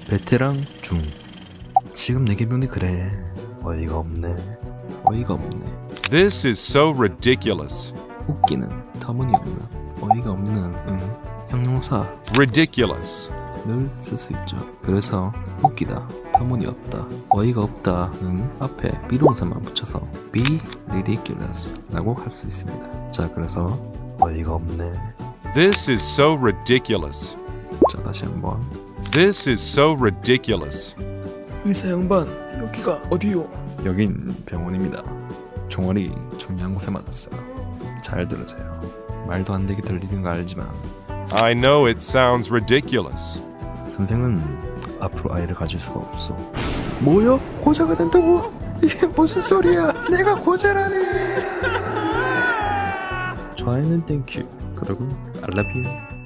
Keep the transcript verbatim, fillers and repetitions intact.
베테랑 중. 지금 내게 명이 그래. 어이가 없네. 어이가 없네. This is so ridiculous. 웃기는, 터무니없는, 어이가 없는, 응. 형용사 Ridiculous. 늘 쓸 수 있죠. 그래서 웃기다, 터무니없다, 어이가 없다는 앞에 비동사만 붙여서 be ridiculous 라고 할 수 있습니다. 자, 그래서 어이가 없네. This is so ridiculous. 자, 다시 한번. This is so ridiculous. 의사 양반, 여기가 어디요? 여긴 병원입니다. 종아리 중요한 곳에 맞았어요. 잘 들으세요. 말도 안 되게 들리는 거 알지만 I know it sounds ridiculous. 선생은 앞으로 아이를 가질 수가 없어. 뭐요? 고자가 된다고? 이게 무슨 소리야? 내가 고자라네. 좋아요는 땡큐, 구독은 I love you.